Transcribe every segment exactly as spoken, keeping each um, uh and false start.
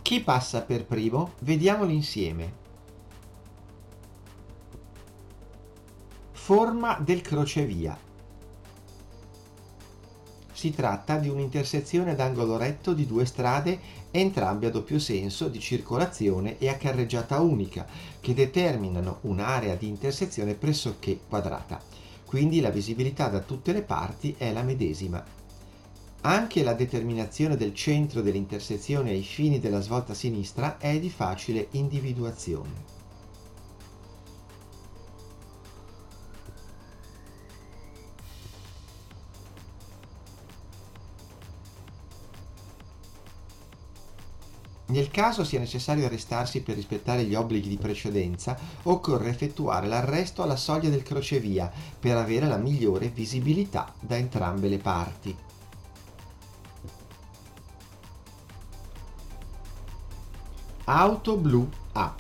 Chi passa per primo? Vediamoli insieme. Forma del crocevia. Si tratta di un'intersezione ad angolo retto di due strade, entrambe a doppio senso di circolazione e a carreggiata unica, che determinano un'area di intersezione pressoché quadrata. Quindi la visibilità da tutte le parti è la medesima. Anche la determinazione del centro dell'intersezione ai fini della svolta a sinistra è di facile individuazione. Nel caso sia necessario arrestarsi per rispettare gli obblighi di precedenza, occorre effettuare l'arresto alla soglia del crocevia per avere la migliore visibilità da entrambe le parti. Auto blu A.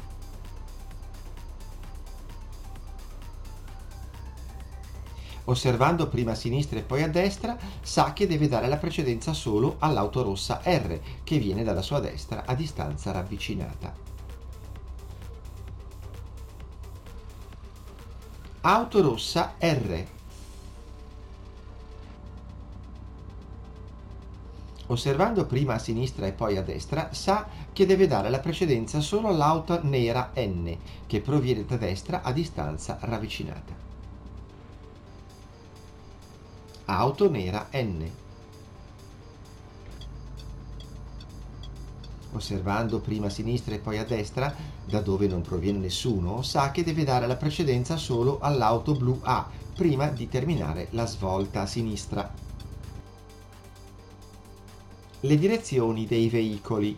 Osservando prima a sinistra e poi a destra, sa che deve dare la precedenza solo all'auto rossa R, che viene dalla sua destra a distanza ravvicinata. Auto rossa R. Osservando prima a sinistra e poi a destra, sa che deve dare la precedenza solo all'auto nera N, che proviene da destra a distanza ravvicinata. Auto nera N. Osservando prima a sinistra e poi a destra, da dove non proviene nessuno, sa che deve dare la precedenza solo all'auto blu A, prima di terminare la svolta a sinistra. Le direzioni dei veicoli.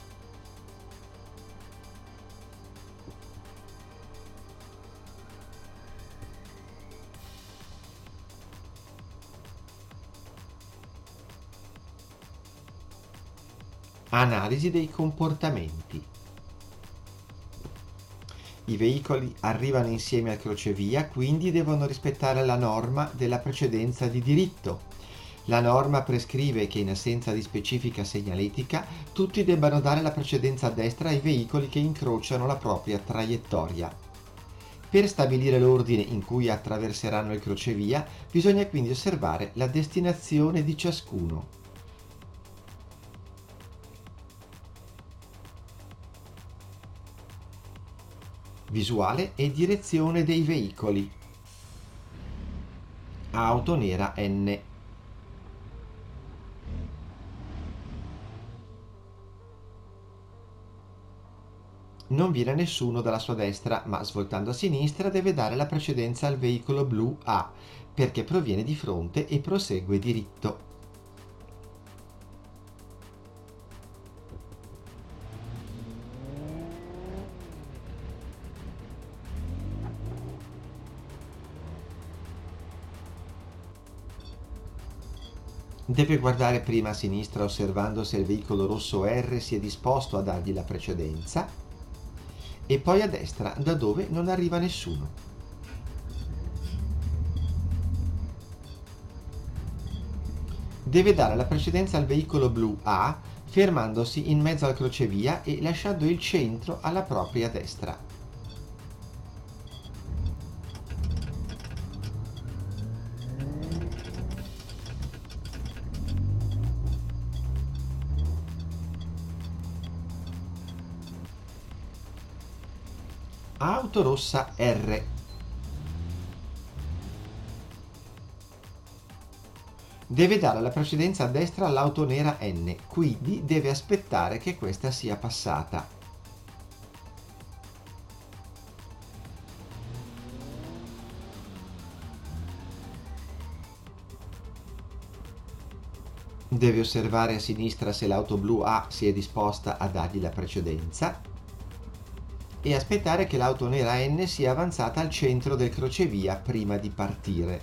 Analisi dei comportamenti. I veicoli arrivano insieme al crocevia, quindi devono rispettare la norma della precedenza di diritto. La norma prescrive che in assenza di specifica segnaletica tutti debbano dare la precedenza a destra ai veicoli che incrociano la propria traiettoria. Per stabilire l'ordine in cui attraverseranno il crocevia, bisogna quindi osservare la destinazione di ciascuno. Visuale e direzione dei veicoli. Auto nera N. Non viene nessuno dalla sua destra, ma svoltando a sinistra deve dare la precedenza al veicolo blu A, perché proviene di fronte e prosegue diritto. Deve guardare prima a sinistra osservando se il veicolo rosso R si è disposto a dargli la precedenza e poi a destra da dove non arriva nessuno. Deve dare la precedenza al veicolo blu A fermandosi in mezzo al crocevia e lasciando il centro alla propria destra. Auto rossa R. Deve dare la precedenza a destra all'auto nera N, quindi deve aspettare che questa sia passata. Deve osservare a sinistra se l'auto blu A si è disposta a dargli la precedenza e aspettare che l'auto nera N sia avanzata al centro del crocevia prima di partire.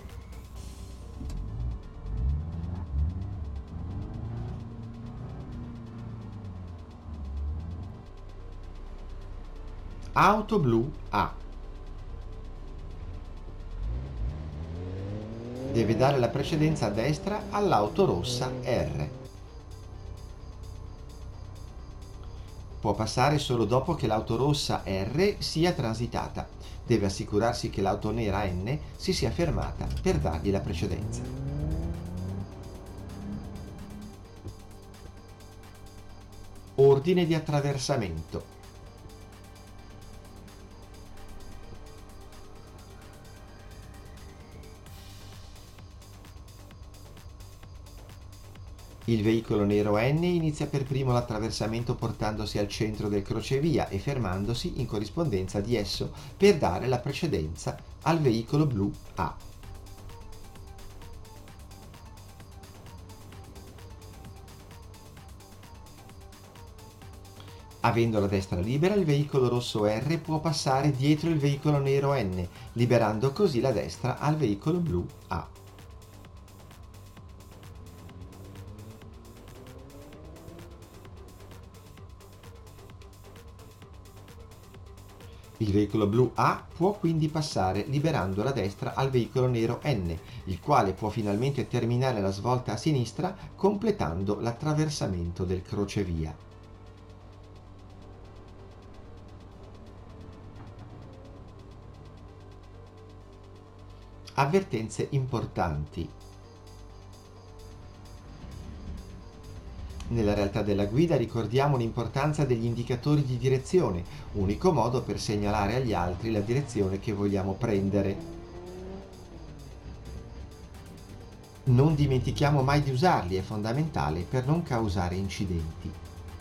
Auto blu A. Deve dare la precedenza a destra all'auto rossa R. Può passare solo dopo che l'auto rossa R sia transitata. Deve assicurarsi che l'auto nera N si sia fermata per dargli la precedenza. Ordine di attraversamento. Il veicolo nero N inizia per primo l'attraversamento portandosi al centro del crocevia e fermandosi in corrispondenza di esso per dare la precedenza al veicolo blu A. Avendo la destra libera, il veicolo rosso R può passare dietro il veicolo nero N, liberando così la destra al veicolo blu A. Il veicolo blu A può quindi passare liberando la destra al veicolo nero N, il quale può finalmente terminare la svolta a sinistra completando l'attraversamento del crocevia. Avvertenze importanti. Nella realtà della guida ricordiamo l'importanza degli indicatori di direzione, unico modo per segnalare agli altri la direzione che vogliamo prendere. Non dimentichiamo mai di usarli, è fondamentale per non causare incidenti.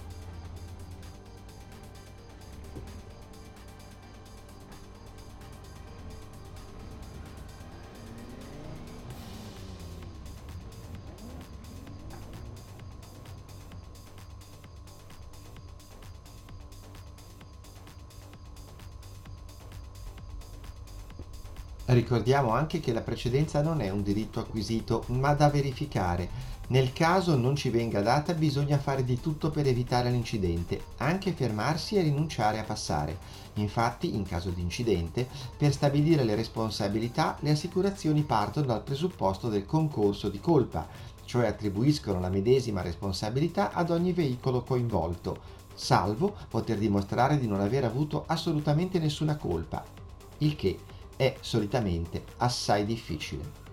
Ricordiamo anche che la precedenza non è un diritto acquisito, ma da verificare. Nel caso non ci venga data, bisogna fare di tutto per evitare l'incidente, anche fermarsi e rinunciare a passare. Infatti, in caso di incidente, per stabilire le responsabilità, le assicurazioni partono dal presupposto del concorso di colpa, cioè attribuiscono la medesima responsabilità ad ogni veicolo coinvolto, salvo poter dimostrare di non aver avuto assolutamente nessuna colpa, il che è solitamente assai difficile.